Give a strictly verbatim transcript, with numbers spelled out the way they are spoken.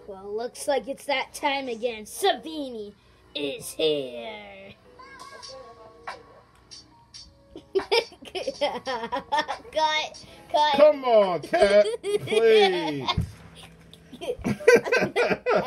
Well, looks like it's that time again. Savinni is here. Cut, cut. Come on, Cat, please.